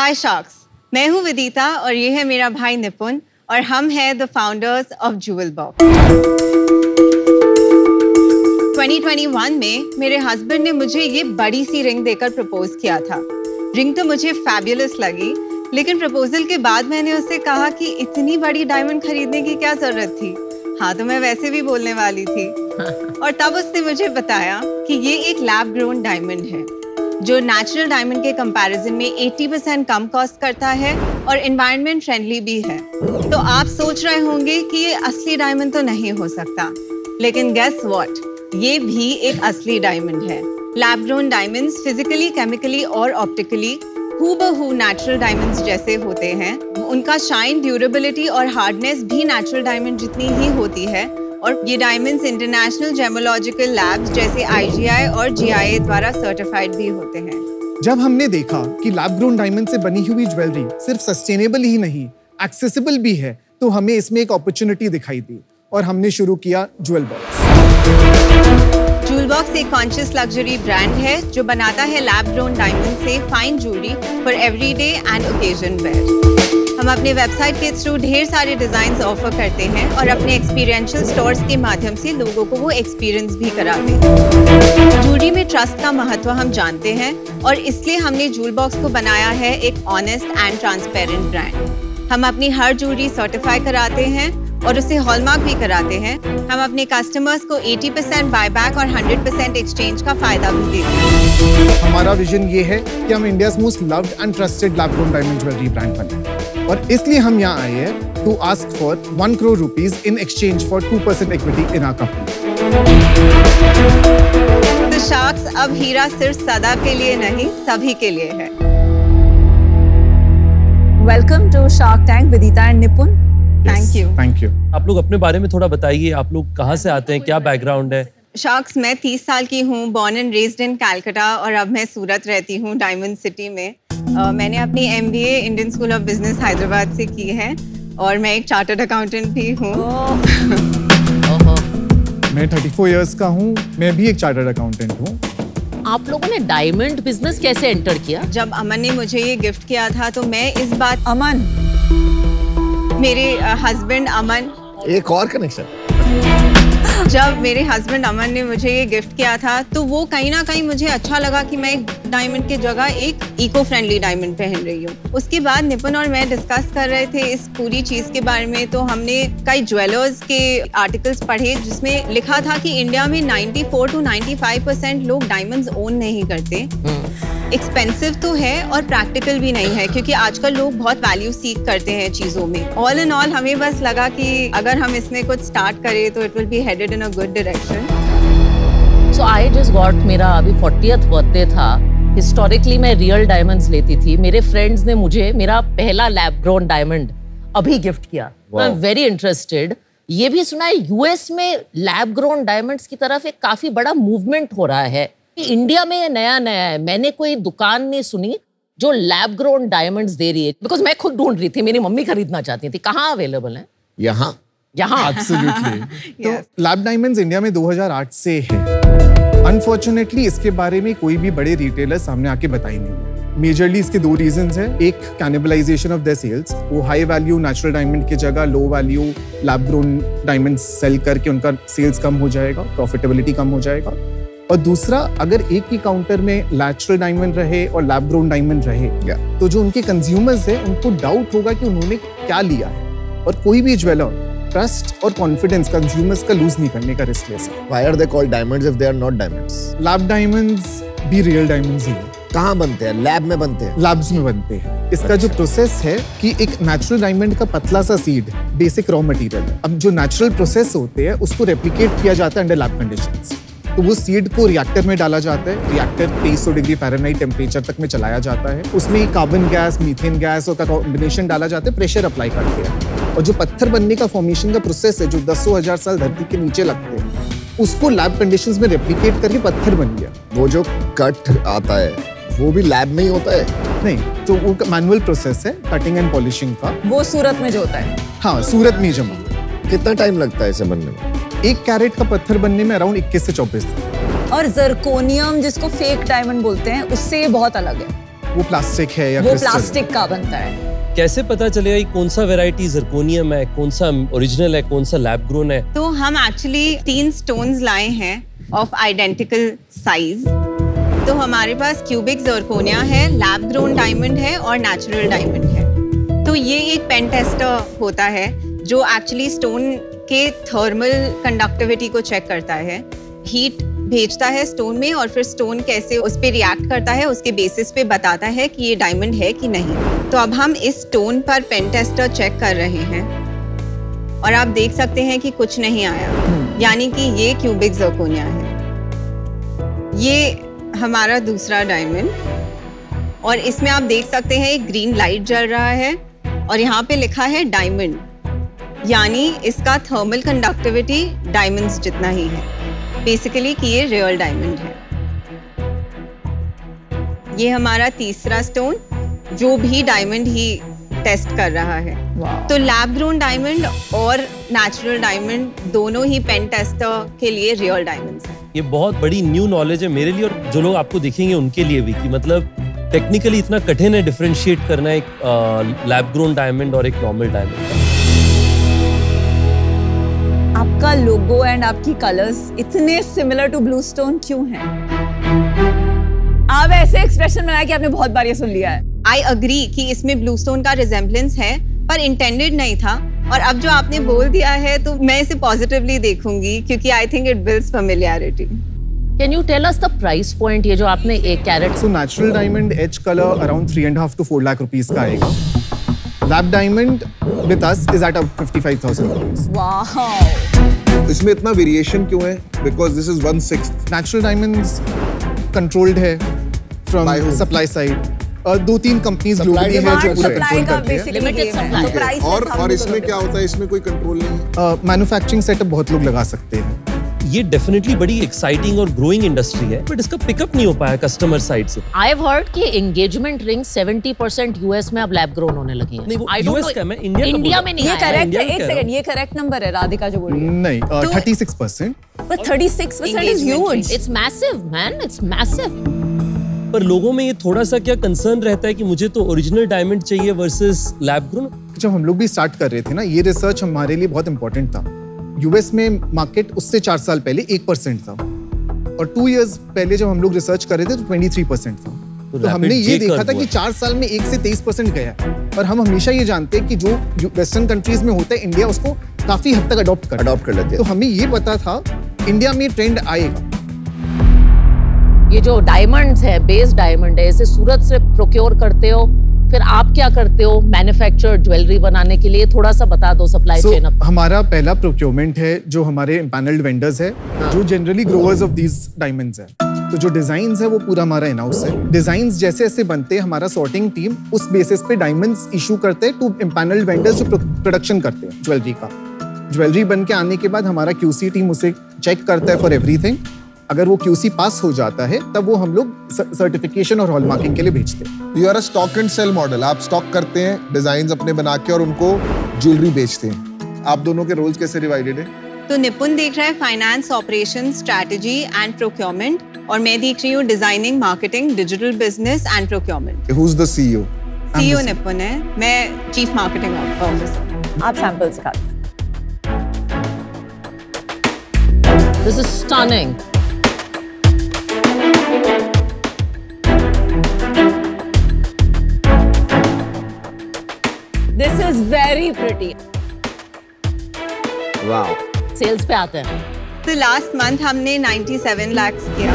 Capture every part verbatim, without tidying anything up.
हाय sharks, मैं हूँ विदिता और ये है मेरा भाई निपुन और हम हैं the founders of Jewel Box. Twenty twenty one में मेरे हस्बैंड ने मुझे ये बड़ी सी रिंग देकर प्रपोज किया था। रिंग तो मुझे फैबुलस लगी, लेकिन प्रपोजल के बाद मैंने उससे कहा कि इतनी बड़ी डायमंड खरीदने की क्या जरूरत थी। हाँ तो मैं वैसे भी बोलने वाली थी। और तब उसने मुझे बताया कि ये एक लैब ग्रोन डायमंड है जो नेचुरल डायमंड के कंपैरिजन में अस्सी परसेंट कम कॉस्ट करता है और एनवायरनमेंट फ्रेंडली भी है। तो आप सोच रहे होंगे कि ये असली डायमंड तो नहीं हो सकता, लेकिन गेस व्हाट, ये भी एक असली डायमंड है। Lab grown diamonds physically, chemically और ऑप्टिकली हूबहू नेचुरल डायमंड्स जैसे होते हैं। उनका शाइन, ड्यूरेबिलिटी और हार्डनेस भी नेचुरल डायमंड जितनी ही होती है और ये डायमंड्स इंटरनेशनल जेमोलॉजिकल लैब्स जैसे आई जी आई और जी आई ए द्वारा सर्टिफाइड भी होते हैं। जब हमने देखा कि लैब ग्रोन डायमंड से बनी हुई ज्वेलरी सिर्फ सस्टेनेबल ही नहीं, एक्सेसिबल भी है, तो हमें इसमें एक अपॉर्चुनिटी दिखाई दी और हमने शुरू किया ज्वेल बॉक्स। ज्वेल बॉक्स एक कॉन्शियस लग्जरी ब्रांड है जो बनाता है लैब ग्रोन डायमंड से fine jewellery for everyday and occasion wear. हम अपने वेबसाइट के थ्रू ढेर सारे डिजाइन ऑफर करते हैं और अपने एक्सपीरियंशियल स्टोर्स के माध्यम से लोगों को वो एक्सपीरियंस भी कराते हैं। ज्वेलरी में ट्रस्ट का महत्व हम जानते हैं और इसलिए हमने ज्वेल बॉक्स को बनाया है एक ऑनेस्ट एंड ट्रांसपेरेंट ब्रांड। हम अपनी हर ज्वेलरी सर्टिफाई कराते हैं और उसे हॉलमार्क भी कराते हैं। हम अपने कस्टमर्स को अस्सी परसेंट बायबैक और सौ परसेंट एक्सचेंज का फायदा भी देते हैं। हमारा विजन ये है कि हम India's most loved and trusted lab grown diamond jewellery brand बने और इसलिए हम यहाँ आए हैं to ask for one crore rupees in exchange for two percent equity in our company. तो शार्क्स अब हीरा सिर्फ सदा के लिए नहीं, सभी के लिए है। Welcome to Shark Tank Vidita and Nipun. Thank you. Thank you. आप लोग अपने बारे में थोड़ा बताइए, आप लोग कहाँ से आते हैं, क्या बैकग्राउंड है? शार्क्स, मैं तीस साल की हूँ, born and raised in Calcutta और अब मैं सूरत रहती हूँ, डायमंड सिटी में। uh, मैंने अपनी M B A Indian School of Business Hyderabad से की है और मैं एक चार्टर्ड अकाउंटेंट भी हूँ। मैं चौंतीस इयर्स का हूँ, मैं भी एक चार्टर्ड अकाउंटेंट हूँ। आप लोगों ने डायमंड बिजनेस कैसे एंटर किया? जब अमन ने मुझे ये गिफ्ट किया था तो मैं इस बात, अमन मेरे हस्बैंड अमन, एक और कनेक्शन, जब मेरे हस्बैंड अमन ने मुझे ये गिफ्ट किया था तो वो कहीं ना कहीं मुझे अच्छा लगा कि मैं एक डायमंड की जगह एक इको फ्रेंडली डायमंड पहन रही हूँ। उसके बाद निपुन और मैं डिस्कस कर रहे थे इस पूरी चीज के बारे में, तो हमने कई ज्वेलर्स के आर्टिकल्स पढ़े जिसमें लिखा था कि इंडिया में चौरानवे टू पचानवे परसेंट लोग डायमंड्स ओन नहीं करते। एक्सपेंसिव तो है और प्रैक्टिकल भी नहीं है क्योंकि आजकल लोग बहुत वैल्यू सीक करते हैं चीजों में। ऑल इन ऑल हमें बस लगा कि अगर हम इसमें कुछ स्टार्ट करें तो it will be headed in a good direction. So I just got, मेरा अभी फोर्टियथ बर्थडे था। हिस्टोरिकली मैं रियल डायमंड्स लेती थी। मेरे फ्रेंड्स ने मुझे मेरा पहला लैब ग्रोन डायमंड अभी गिफ्ट किया। I am very interested. ये भी सुना है यूएस में लैब ग्रोन डायमंड्स की तरफ एक काफी बड़ा मूवमेंट हो रहा है। इंडिया में ये नया नया है, मैंने कोई दुकान नहीं सुनी जो लैब ग्रोन डायमंड्स दे रही है। बिकॉज मैं खुद ढूंढ रही थी, मेरी मम्मी खरीदना चाहती थी। कहाँ अवेलेबल है? यहाँ यहाँ एब्सोल्युटली। तो लैब डायमंड्स इंडिया में दो हज़ार आठ से है। अनफॉर्चुनेटली इसके बारे में कोई भी बड़े रिटेलर सामने आके बताई नहीं। मेजरली इसके दो रीजंस हैं। एक, कैनिबलाइजेशन ऑफ देयर सेल्स। वो हाई वैल्यू नेचुरल डायमंड की जगह low value lab grown diamond sale करके उनका सेल्स कम हो जाएगा, प्रॉफिटेबिलिटी कम हो जाएगा। और दूसरा, अगर एक ही काउंटर में नेचुरल डायमंड रहे और लैब ग्रोन डायमंड रहे yeah. तो जो उनके कंज्यूमर्स हैं उनको डाउट होगा कि उन्होंने क्या लिया है। और कोई भी ज्वेलर ट्रस्ट और कॉन्फिडेंस कंज्यूमर्स का लूज नहीं करने का रिस्क ले सकता। Why are they called diamonds if they are not diamonds? Lab diamonds भी रियल डायमंड्स ही हैं। कहाँ बनते हैं? लैब में बनते हैं। लैब्स में बनते हैं। इसका अच्छा। जो प्रोसेस है कि एक नेचुरल डायमंड का पतला सा सीड बेसिक रॉ मटेरियल है। अब जो नेचुरल प्रोसेस होते हैं उसको रेप्लिकेट किया जाता है अंडर लैब कंडीशंस। तो वो सीड को रिएक्टर में डाला जाता है। रिएक्टर तेईस सौ डिग्री फ़ारेनहाइट टेम्परेचर तक में चलाया जाता है। उसमें कार्बन गैस, मीथेन गैस और का कॉम्बिनेशन डाला जाता है, प्रेशर अप्लाई करके है। और जो पत्थर बनने का फॉर्मेशन का प्रोसेस है जो दसों हजार साल धरती के नीचे लगते हैं, उसको लैब कंडीशंस में रेप्लिकेट करके पत्थर बन गया। वो जो कट आता है वो भी लैब में ही होता है? नहीं, तो वो मैनुअल प्रोसेस है कटिंग एंड पॉलिशिंग का। वो सूरत में जो होता है? हाँ, सूरत में जमा। कितना टाइम लगता है इसे बनने में? एक कैरेट का पत्थर बनने में अराउंड इक्कीस से चौबीस दिन। और जर्कोनियम जिसको फेक डायमंड बोलते हैं उससे ये बहुत अलग है। वो प्लास्टिक है या वो क्रिस्टल प्लास्टिक का बनता है। कैसे पता चलेगा कि कौन सा वैरायटी जर्कोनियम है, कौन सा ओरिजिनल है, कौन सा लैब ग्रोन है? तो हम एक्चुअली तीन स्टोन्स लाए हैं ऑफ आइडेंटिकल साइज। तो हमारे पास क्यूबिक जर्कोनिया है, लैब ग्रोन डायमंड है और नेचुरल डायमंड है। तो ये एक पेन टेस्टर होता है जो एक्चुअली स्टोन के थर्मल कंडक्टिविटी को चेक करता है, हीट भेजता है स्टोन में और फिर स्टोन कैसे उस पर रिएक्ट करता है उसके बेसिस पे बताता है कि ये डायमंड है कि नहीं। तो अब हम इस स्टोन पर पेन टेस्टर चेक कर रहे हैं और आप देख सकते हैं कि कुछ नहीं आया, यानी कि ये क्यूबिक जर्कोनिया है। ये हमारा दूसरा डायमंड और इसमें आप देख सकते हैं एक ग्रीन लाइट जल रहा है और यहाँ पे लिखा है डायमंड, यानी इसका थर्मल कंडक्टिविटी डायमंड्स जितना ही है, बेसिकली कि ये रियल डायमंड है। ये हमारा तीसरा स्टोन जो भी डायमंड ही टेस्ट कर रहा है। तो लैब ग्रोन डायमंड और नेचुरल डायमंड दोनों ही पेन टेस्टर के लिए रियल डायमंड्स हैं। ये बहुत बड़ी न्यू नॉलेज है मेरे लिए और जो लोग आपको दिखेंगे उनके लिए भी, कि मतलब टेक्निकली इतना कठिन है डिफरेंशिएट करना एक लैब ग्रोन डायमंड और एक नॉर्मल डायमंड। आपका लोगो एंड आपकी कलर्स इतने सिमिलर टू ब्लू स्टोन क्यों हैं? आप ऐसे एक्सप्रेशन बनाया कि आपने बहुत बार ये सुन लिया है। आई अग्री कि इसमें ब्लू स्टोन का रिजेम्बलेंस है पर इंटेंडेड नहीं था, और अब जो आपने बोल दिया है तो मैं इसे पॉजिटिवली देखूंगी क्योंकि I think it builds familiarity. Can you tell us the price point? ये जो आपने एक carat. So natural diamond H colour around three and half to four lakh rupees का आएगा। Lab diamond with us is at fifty five thousand rupees. Wow, इसमें इतना variation क्यों है? Because this is one sixth. Natural diamonds controlled है from supply side. दो तीन companies globally है जो पूरा कंट्रोल करती है। Limited supply. और और इसमें क्या होता है? इसमें कोई कंट्रोल नहीं है। मैन्युफैक्चरिंग सेटअप बहुत लोग लगा सकते हैं। ये डेफिनेटली बड़ी एक्साइटिंग और ग्रोइंग इंडस्ट्री है, बट इसका पिकअप नहीं हो पाया कस्टमर साइड से। आई हैव हर्ड कि engagement ring seventy percent US में अब लैब ग्रोन होने लगी है। नहीं, वो I don't यूएस know- का, मैं इंडिया का इंडिया बोल में रहा नहीं ये आया। करेक्ट इंडिया है। में एक कह रहा सेकंड, ये करेक्ट नंबर है राधिका जो बोल रही है। नहीं, thirty six percent. But thirty-six percent is huge. It's massive, man. It's massive. पर लोगों में ये थोड़ा सा क्या कंसर्न रहता है कि मुझे तो ओरिजिनल डायमंड चाहिए वर्सेस लैब ग्रोन। जब हम लोग भी स्टार्ट कर रहे थे ना, ये रिसर्च हमारे लिए बहुत इंपॉर्टेंट था। यूएस में मार्केट उससे चार साल पहले एक परसेंट था और टू इयर्स पहले जब हम लोग रिसर्च कर रहे थे तो ट्वेंटी थ्री परसेंट था। तो, तो हमने ये देखा था कि चार साल में एक से तेईस परसेंट गया है। और हम हमेशा ये जानते हैं कि जो वेस्टर्न कंट्रीज में होता है, इंडिया उसको काफी हद तक अडॉप्ट कर अडॉप्ट कर लेते हैं। तो हमें ये पता था इंडिया में ट्रेंड आएगा। ये जो डायमंड्स है, बेस डायमंड है, इसे सूरत से प्रोक्योर करते हो, फिर आप क्या करते हो मैन्युफैक्चर ज्वेलरी बनाने के लिए? थोड़ा सा बता दो सप्लाई so, चेन अप। हमारा पहला प्रोक्योरमेंट है जो हमारे पैनल्ड वेंडर्स है, जो generally growers of these diamonds है। तो जो डिजाइन्स है वो पूरा हमारा इन हाउस है। डिजाइन्स जैसे जैसे बनते हैं, हमारा सॉर्टिंग टीम उस बेसिस पे डायमंड्स इशू करते हैं टू पैनल्ड वेंडर्स जो प्रोडक्शन करते हैं ज्वेलरी का। ज्वेलरी बन के आने के बाद हमारा क्यूसी टीम उसे चेक करता है फॉर एवरीथिंग। अगर वो क्यूसी पास हो जाता है तब वो हम लोग सर्टिफिकेशन और हॉलमार्किंग के लिए भेजते हैं। You are a stock and sale model. आप स्टॉक करते हैं, डिजाइन अपने बना के और उनको ज्वेलरी बेचते हैं। आप दोनों के रोल्स कैसे डिवाइडेड है? तो निपुण देख रहा है finance, operation, strategy and procurement, और मैं देख रही हूँ designing, marketing, digital business and procurement. Who is the CEO? CEO Nipun है, मैं चीफ मार्केटिंग ऑफिसर। आप सैंपल्स का। This is stunning. This is very pretty. Wow. Sales पे आते हैं। तो लास्ट मंथ हमने सत्तानवे लाख किया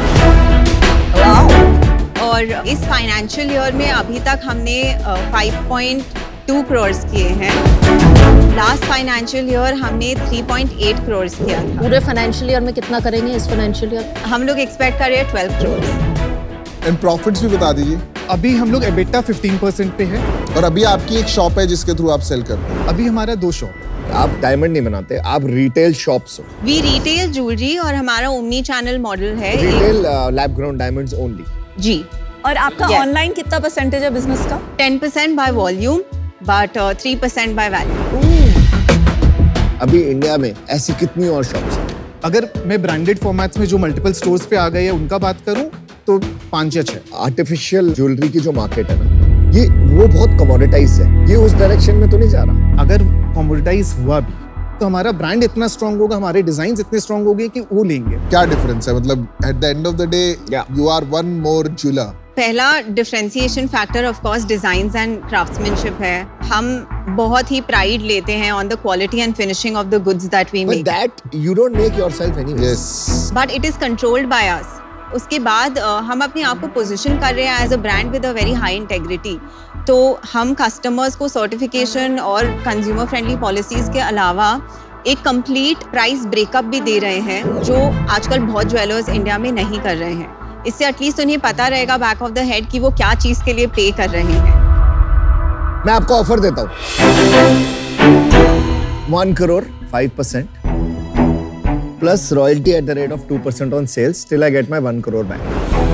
Wow. और इस फाइनेंशियल ईयर में अभी तक हमने फाइव पॉइंट टू करोड़ किए हैं। लास्ट फाइनेंशियल ईयर हमने थ्री पॉइंट एट करोड़ किया था। पूरे फाइनेंशियल ईयर में कितना करेंगे इस फाइनेंशियल ईयर? हम लोग एक्सपेक्ट कर रहे हैं ट्वेल्व करोड़। एंड प्रॉफिट्स भी बता दीजिए। अभी हम लोग एबिटा फिफ्टीन परसेंट पे है। और अभी आपकी एक शॉप है जिसके थ्रू आप सेल करते हैं। अभी हमारा दो शॉप। आप डायमंड नहीं बनाते, आप रिटेल शॉप्स हो। वी रिटेल ज्वेलरी और हमारा ओमनी चैनल मॉडल है। Retail lab grown diamonds only. जी। और आपका Yes. ऑनलाइन कितना परसेंटेज है बिजनेस का? Ten percent by volume but three percent by value. अभी इंडिया में ऐसी कितनी और शॉप्स हैं? अगर मैं ब्रांडेड फॉर्मेट्स में जो मल्टीपल स्टोर्स पे आ गए हैं उनका बात करूं तो पांच या छह। आर्टिफिशियल ज्वेलरी की जो मार्केट है ना, ये वो बहुत कमोडिटाइज है, ये उस डायरेक्शन में तो नहीं जा रहा। अगर कमोडिटाइज हुआ भी तो हमारा ब्रांड इतना स्ट्रांग होगा, हमारे डिजाइन इतने स्ट्रांग होंगे कि वो लेंगे। क्या डिफरेंस है? मतलब at the end of the day you are one more jeweller. पहला differentiation factor of course designs and craftsmanship है। हम बहुत ही प्राइड लेते हैं on the quality and finishing of the goods that we make. But that you don't make yourself anyways. Yes, but it is controlled by us. उसके बाद uh, हम अपने आप को पोजीशन कर रहे हैं as a brand with a very high integrity. तो हम कस्टमर्स को सर्टिफिकेशन और कंज्यूमर फ्रेंडली पॉलिसीज के अलावा एक कंप्लीट प्राइस ब्रेकअप भी दे रहे हैं, जो आजकल बहुत ज्वेलर्स इंडिया में नहीं कर रहे हैं। इससे एटलीस्ट उन्हें पता रहेगा बैक ऑफ द हेड कि वो क्या चीज के लिए पे कर रहे हैं। मैं आपको ऑफर देता हूँ, one crore five percent plus royalty at the rate of two percent on sales till I get my one crore back.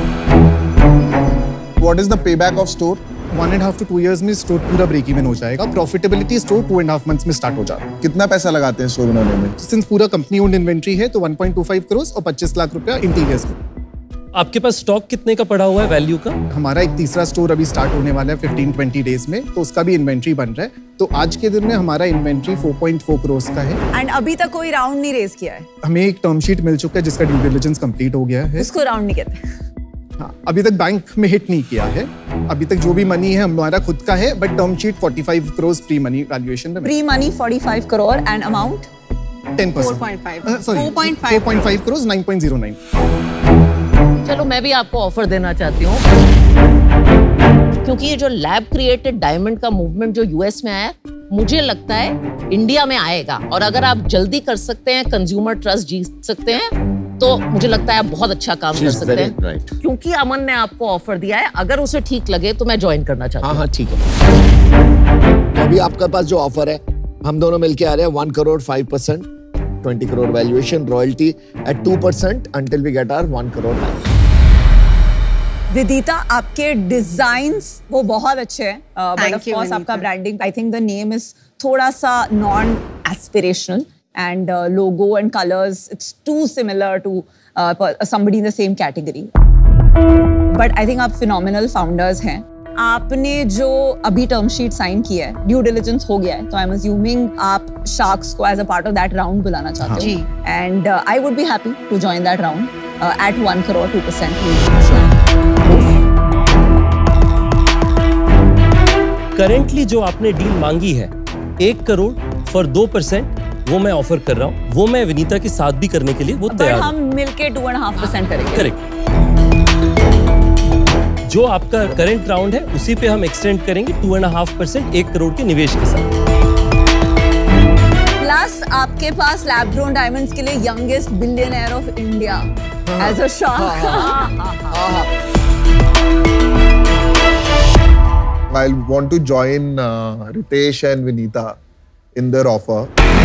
What is the payback of store? One and half to two years में store पूरा break even हो जाएगा। Profitability store two and half months में start हो जाता है। कितना पैसा लगाते हैं स्टोर बनाने में? सिंस पूरा कंपनी ओन्ड इन्वेंट्री है तो one point two five crore और पच्चीस लाख रुपया इंटीरियर्स में। आपके पास स्टॉक कितने का पड़ा हुआ है वैल्यू का? हमारा एक तीसरा स्टोर अभी स्टार्ट होने वाला है फिफ्टीन ट्वेंटी डेज में, तो उसका भी इन्वेंट्री बन रहा है। तो आज के दिन में हमारा inventory four point four crore का है। एंड अभी तक कोई राउंड नहीं रेज किया है? हमें एक टर्म शीट मिल चुका है जिसका ड्यू डिलिजेंस कंप्लीट हो गया है। उसको राउंड नहीं कहते। हाँ, अभी तक बैंक में हिट नहीं किया है। अभी तक जो भी मनी है हमारा खुद का है, but term sheet forty five crore pre money valuation में। Pre money forty five crore and amount ten percent four point five sorry four point five crore nine point zero nine. चलो मैं भी आपको ऑफर देना चाहती हूँ, क्योंकि ये जो लैब क्रिएटेड डायमंड का मूवमेंट जो यूएस में आया, मुझे लगता है इंडिया में आएगा। और अगर आप जल्दी कर सकते हैं, कंज्यूमर ट्रस्ट जीत सकते हैं, तो मुझे लगता है आप बहुत अच्छा काम कर सकते हैं। right. क्योंकि अमन ने आपको ऑफर दिया है, अगर उसे ठीक लगे तो मैं ज्वाइन करना चाहती हूँ। हाँ हाँ ठीक है। तो अभी आपके पास जो ऑफर है, हम दोनों मिलके आ रहे हैं one crore five percent, twenty crore valuation, royalty at two percent until we get our one crore back. Vidita, आपके डिजाइन्स वो बहुत अच्छे हैं, बट ऑफ कोर्स आपका branding, I think the name is थोड़ा सा non aspirational and logo and colours it's too similar to somebody in the same category. But I think आप phenomenal founders हैं। आपने जो अभी टर्म शीट साइन किया है, ड्यू डिलिजेंस हो गया है, तो आई एम अज्यूमिंग आप शार्क्स को as a part of that round बुलाना चाहते हो। जी। And I would be happy to join that round at one crore two percent. Currently जो आपने डील मांगी है एक करोड़ फॉर दो परसेंट, वो मैं ऑफर कर रहा हूँ। वो मैं विनीता के साथ भी करने के लिए वो तैयार हूँ। हम मिलके टू एंड हाफ परसेंट करेंगे। करेक्ट। जो आपका करंट राउंड है उसी पे हम एक्सटेंड करेंगे टू एंड हाफ परसेंट एक करोड़ के निवेश के साथ। प्लस आपके पास लैब ग्रोन डायमंड्स के लिए youngest billionaire of India as a shark. I want to join uh, Ritesh and Vinita in their offer.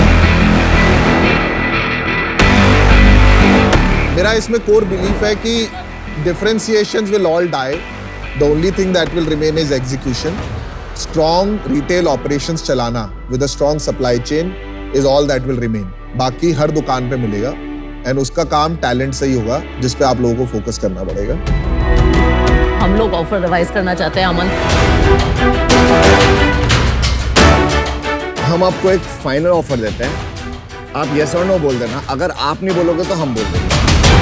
मेरा इसमें core belief है कि differentiations will all die. The only thing that will remain is execution. Strong retail operations चलाना with a strong supply chain is all that will remain. बाकी हर दुकान पे मिलेगा and उसका काम talent से ही होगा, जिस पे आप लोगों को focus करना पड़ेगा। हम लोग ऑफर रिवाइज करना चाहते हैं अमन। हम आपको एक फाइनल ऑफर देते हैं, आप यस और नो बोल देना। अगर आप नहीं बोलोगे तो हम बोल देंगे।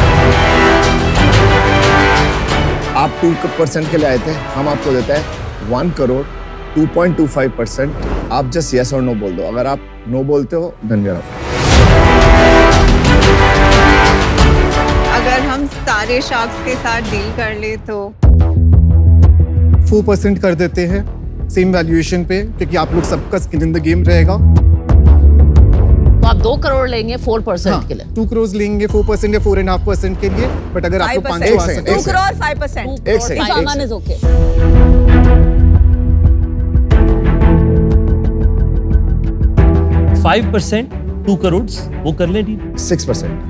आप टू परसेंट के लिए आए थे, हम आपको देते हैं one crore two point two five percent. आप जस्ट यस और नो बोल दो। अगर आप नो बोलते हो देन वी आर ऑफ। अगर हम सारे शार्क्स के साथ डील कर ले तो फोर परसेंट कर देते हैं सेम वैल्यूएशन पे, क्योंकि आप लोग सबका स्किन इन द गेम रहेगा। तो आप दो करोड़ लेंगे फोर परसेंट के लिए। टू करोड़ लेंगे फोर परसेंट या फोर एंड हाफ परसेंट के लिए, बट अगर आपको पांच सौ आ सकते टू करोड़ फाइव परसेंट एक second, Aman is okay. Five percent two crore वो कर ले deal. Six percent.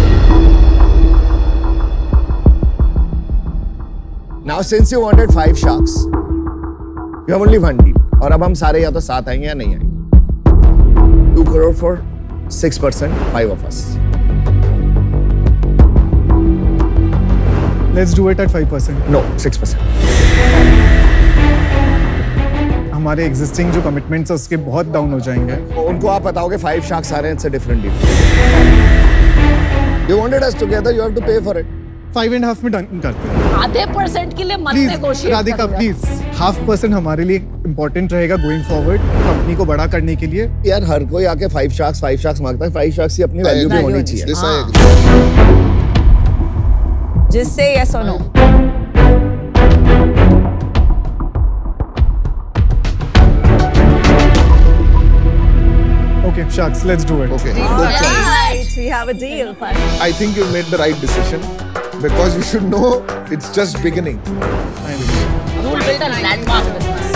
Now since you wanted five sharks, you have only one deal. और अब हम सारे या तो साथ आएंगे या नहीं आएंगे। Two crore for six percent, five of us. Let's do it at five percent. No, six percent. हमारे एग्जिस्टिंग जो कमिटमेंट्स है उसके बहुत डाउन हो जाएंगे। उनको आप बताओगे फाइव शार्क्स आ रहे हैं, it's a different deal. You wanted us together, you have to pay for it. Five and half में डन करते हैं। आधे परसेंट के लिए मत please negotiate Radhika, please half percent हमारे लिए इम्पोर्टेंट रहेगा गोइंग फॉरवर्ड, कंपनी को बड़ा करने के लिए। यार हर कोई आके फाइव शार्क्स फाइव शार्क्स मांगता है, फाइव शार्क्स की अपनी वैल्यू भी होनी चाहिए। This I agree. Just say yes or no. Okay, sharks, let's do it. Okay. Good choice. Right, we have a deal. Fine. I think you made the right decision because you should know it's just beginning. I know. You will build a landmark business.